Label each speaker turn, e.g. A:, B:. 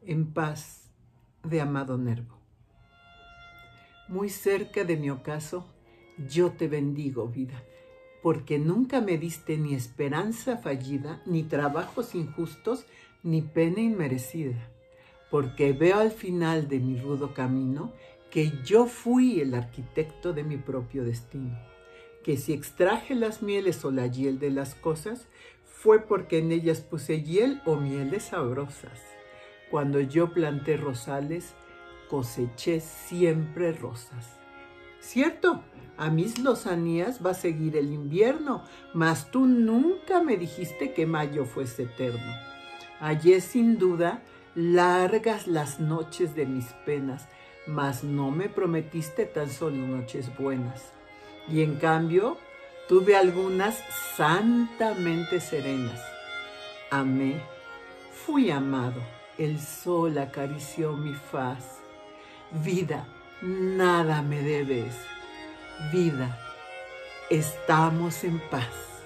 A: En paz, de Amado Nervo. Muy cerca de mi ocaso, yo te bendigo, vida, porque nunca me diste ni esperanza fallida, ni trabajos injustos, ni pena inmerecida, porque veo al final de mi rudo camino que yo fui el arquitecto de mi propio destino, que si extraje las mieles o la hiel de las cosas, fue porque en ellas puse hiel o mieles sabrosas. Cuando yo planté rosales, coseché siempre rosas. Cierto, a mis lozanías va a seguir el invierno, mas tú nunca me dijiste que mayo fuese eterno. Hallé sin duda largas las noches de mis penas, mas no me prometiste tan solo noches buenas. Y en cambio, tuve algunas santamente serenas. Amé, fui amado, el sol acarició mi faz. Vida, nada me debes. Vida, estamos en paz.